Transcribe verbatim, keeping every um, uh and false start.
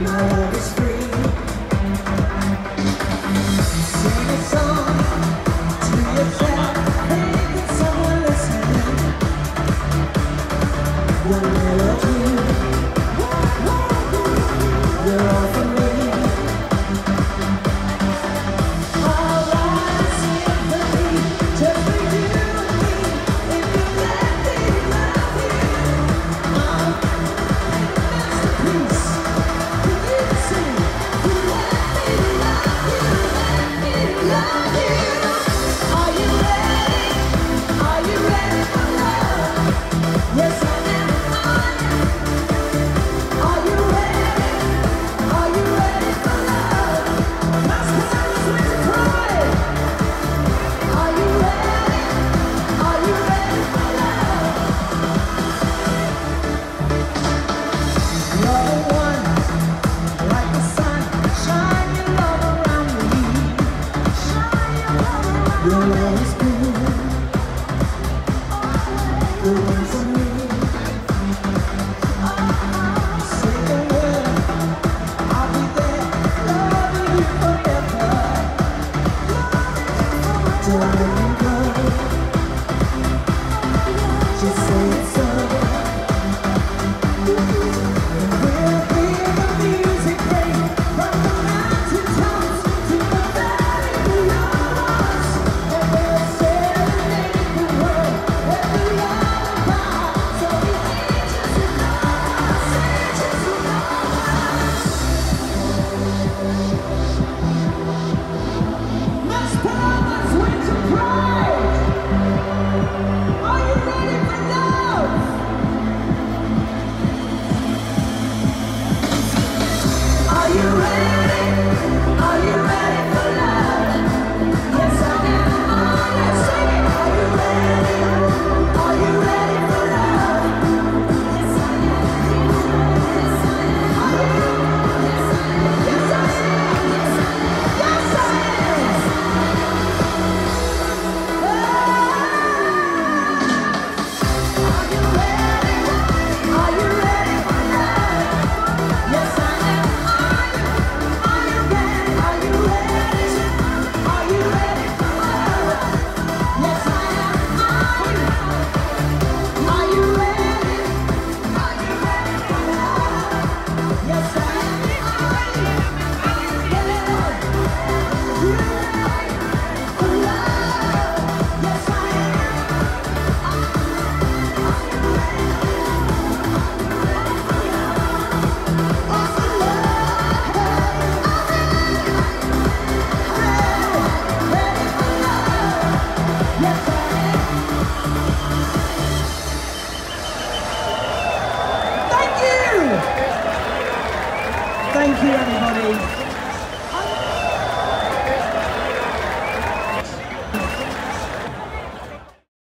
love is free. Sing a song to yourself. Hey, can someone listening? One melody, you're all for me. All right, symphony, just for you and me. If you let me love you, I'm a masterpiece. Can you sing? You let me love you, let me love you. Are you ready? Are you ready for love? Yes, I am. I am. Are you ready? Are you ready for love? Last time I was with the pride. Are you ready? Are you ready for love? You're the one, like the sun, shine your love around me. Shine your love around me. Your love is good, the one for me. Say the word, I'll be there, loving you forever. Don't let me go, just say it's so. We'll hear the music play from the mountain tops to the valley below us, and we'll serenade the world with the lullaby. So the angels will know us, angels will know us. Let's put on those wings of pride. Are you ready for love? Are you ready? Are you ready for love? Yes, I am. Let's sing it. Are you ready? Are you ready for love? Yes, I am. Yes, I am. Are you? Yes, I am. Yes, I am. Yes, I am. Yes, I am. Are you ready? Are you ready for love? Yes, I am. Are you ready? Are you ready? Are you ready for love? Yes, I am. Are you ready? Are you ready for love? Yes, I am. Are you ready for love? Yes, I am. Thank you! Thank you, everybody.